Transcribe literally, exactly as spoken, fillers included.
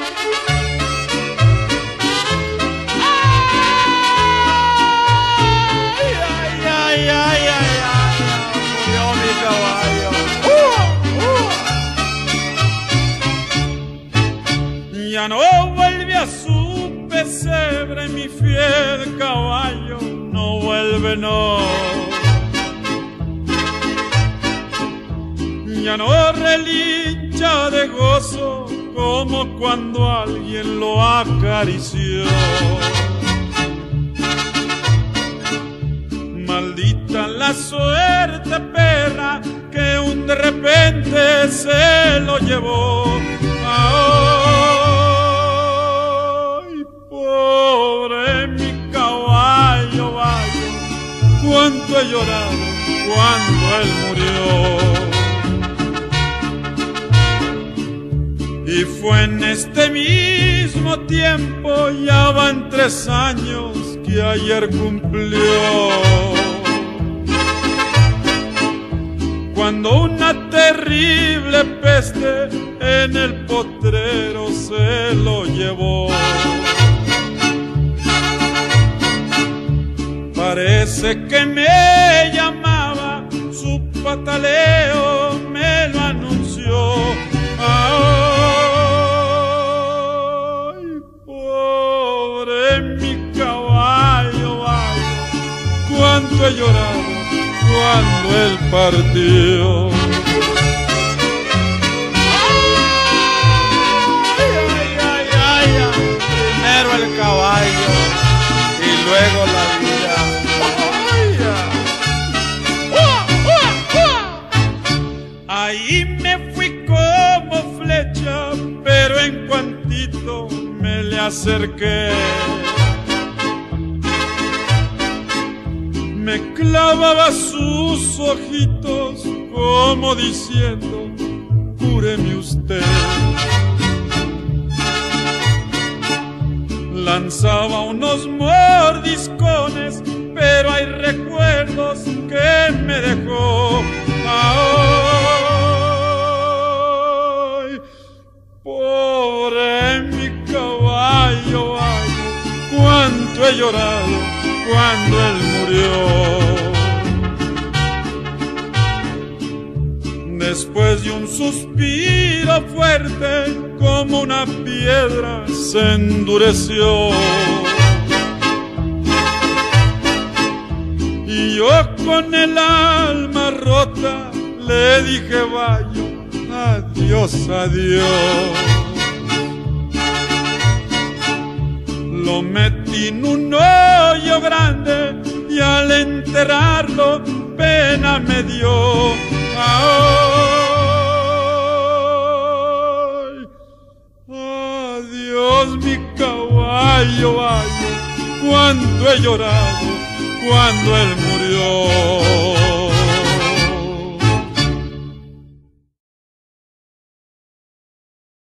Ya no vuelve a su pesebre mi fiel caballo, no vuelve, no. Ya no relincha de gozo como cuando alguien lo acarició. Maldita la suerte, perra, que un de repente se lo llevó. Ay, pobre mi caballo, vaya, cuánto he llorado cuando él murió. Y fue en este mismo tiempo, ya van tres años que ayer cumplió, cuando una terrible peste en el potrero se lo llevó. Parece que me llamaba, su pataleo me lo anunció. Ay, pobre mi caballo, vaya, cuánto he llorado cuando él partió. El caballo y luego la vida. Ahí me fui como flecha, pero en cuantito me le acerqué, me clavaba sus ojitos como diciendo: cúreme usted. Lanzaba unos mordiscones, pero hay recuerdos que me dejó. Ay, pobre mi caballo, ay, cuánto he llorado cuando él murió. Después de un suspiro fuerte, como una piedra se endureció, y yo con el alma rota le dije: vaya, adiós, adiós. Lo metí en un hoyo grande y al enterrarlo pena me dio. Ay, adiós mi caballo, vaya, cuánto he llorado cuando él murió.